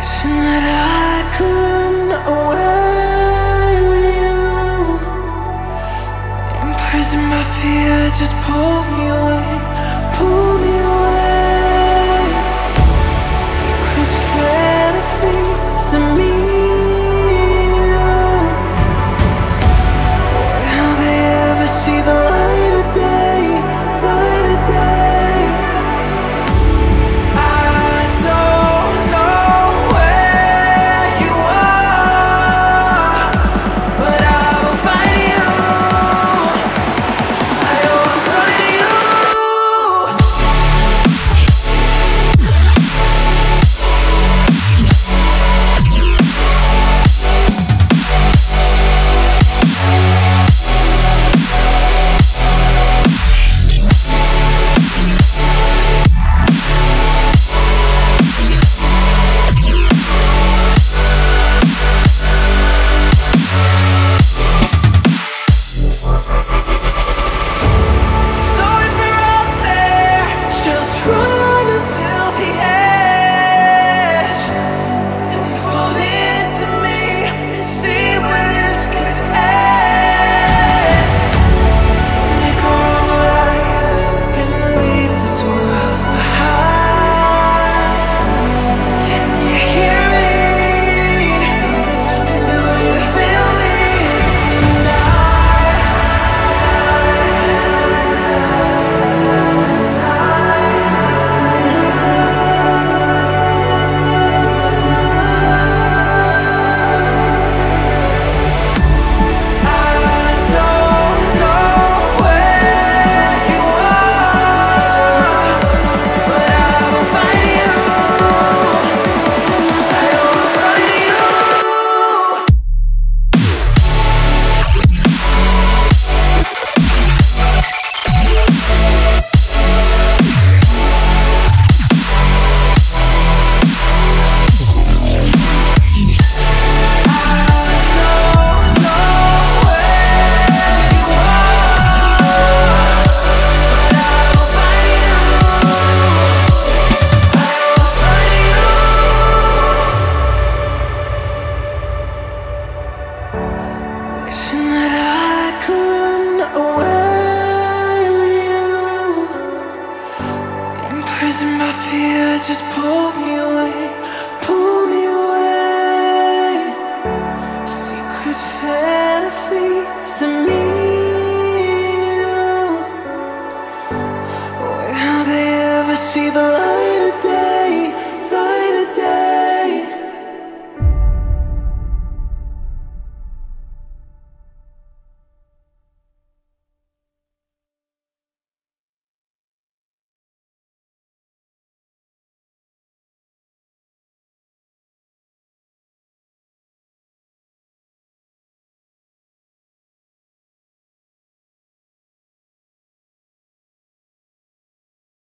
Wishing that I could run away with you. Imprisoned by fear, just pull me away, pull me away. Secret fantasies of me. Will they ever see the light of day, light of day? Wishing that I could run away with you. Imprisoned by fear, just pull me away.